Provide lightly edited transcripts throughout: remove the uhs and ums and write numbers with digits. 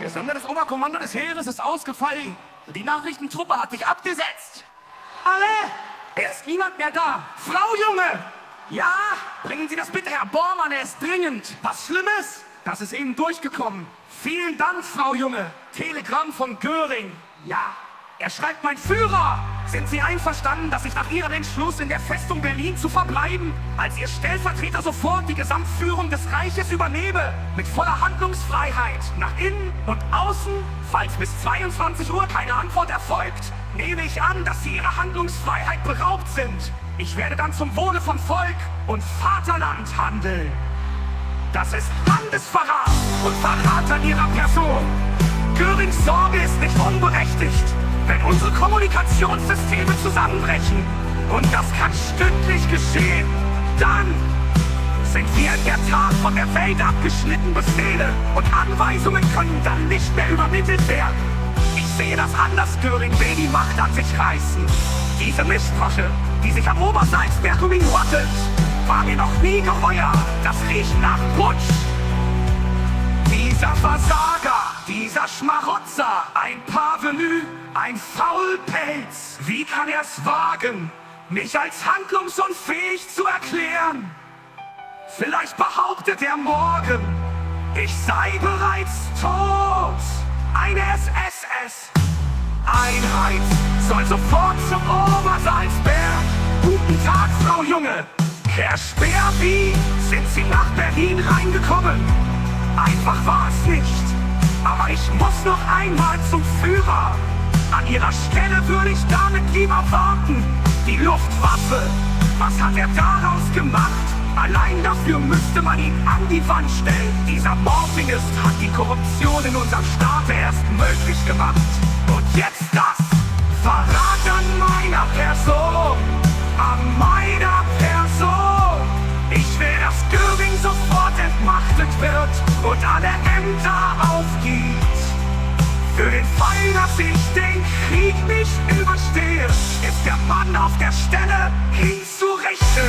Gesandter des Oberkommando des Heeres ist ausgefallen. Die Nachrichtentruppe hat dich abgesetzt. Alle! Er ist niemand mehr da. Frau Junge! Ja, bringen Sie das bitte, Herr Bormann, er ist dringend. Was Schlimmes? Das ist eben durchgekommen. Vielen Dank, Frau Junge. Telegramm von Göring. Ja, er schreibt, mein Führer. Sind Sie einverstanden, dass ich nach Ihrem Entschluss in der Festung Berlin zu verbleiben, als Ihr Stellvertreter sofort die Gesamtführung des Reiches übernehme, mit voller Handlungsfreiheit, nach innen und außen, falls bis 22 Uhr keine Antwort erfolgt, nehme ich an, dass Sie Ihrer Handlungsfreiheit beraubt sind. Ich werde dann zum Wohle von Volk und Vaterland handeln. Das ist Landesverrat und Verrat an Ihrer Person. Görings Sorge ist nicht unberechtigt, wenn unsere Kommunikationssysteme zusammenbrechen. Und das kann stündlich geschehen. Dann sind wir in der Tat von der Welt abgeschnitten. Befehle und Anweisungen können dann nicht mehr übermittelt werden. Ich sehe das anders. Göring will die Macht an sich reißen. Diese Mistfrosche, die sich am Obersalzberg um ihn rottet, war mir noch nie geheuer. Das riecht nach Putsch. Dieser Versager, dieser Schmarotzer, ein Parvenu, ein Faulpelz. Wie kann er es wagen, mich als handlungsunfähig zu erklären? Vielleicht behauptet er morgen, ich sei bereits tot. Eine SS-Einheit soll sofort zum Obersalzberg. Guten Tag, Frau Junge. Herr Speer, wie sind Sie nach Berlin reingekommen? Einfach war es nicht. Aber ich muss noch einmal zum Führer. An Ihrer Stelle würde ich damit lieber warten. Die Luftwaffe, was hat er daraus gemacht? Allein dafür müsste man ihn an die Wand stellen. Dieser Morphingist hat die Korruption in unserem Staat erst möglich gemacht. Und jetzt das Verrat an meiner Person. An meiner Person. Ich will, dass Göring sofort entmachtet wird und alle Ämter aufgibt. Für den Fall, dass ich den Krieg nicht überstehe, ist der Mann auf der Stelle hinzurichten.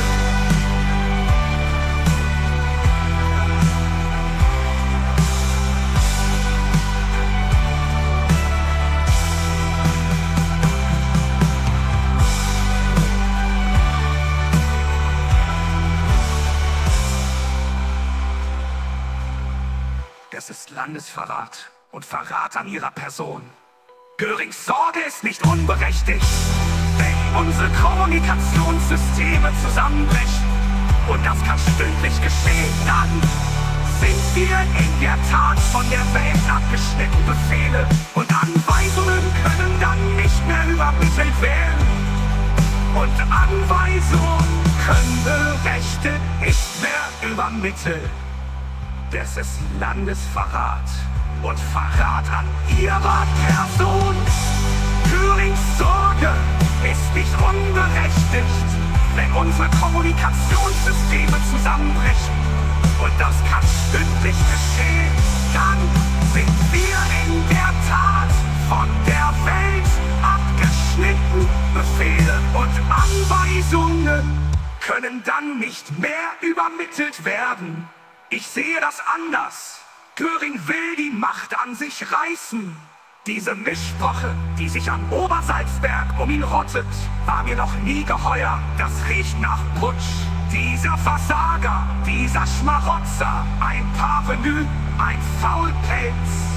Das ist Landesverrat und Verrat an Ihrer Person. Görings Sorge ist nicht unberechtigt, wenn unsere Kommunikationssysteme zusammenbrechen. Und das kann stündlich geschehen. Dann sind wir in der Tat von der Welt abgeschnitten. Befehle und Anweisungen können dann nicht mehr übermittelt werden. Und Anweisungen können Rechte nicht mehr übermitteln. Das ist Landesverrat und Verrat an Ihrer Person. Görings Sorge ist nicht unberechtigt, wenn unsere Kommunikationssysteme zusammenbrechen. Und das kann stündlich geschehen. Dann sind wir in der Tat von der Welt abgeschnitten. Befehle und Anweisungen können dann nicht mehr übermittelt werden. Ich sehe das anders. Göring will die Macht an sich reißen. Diese Mischpoche, die sich am Obersalzberg um ihn rottet, war mir noch nie geheuer. Das riecht nach Putsch. Dieser Versager, dieser Schmarotzer, ein Parvenu, ein Faulpelz.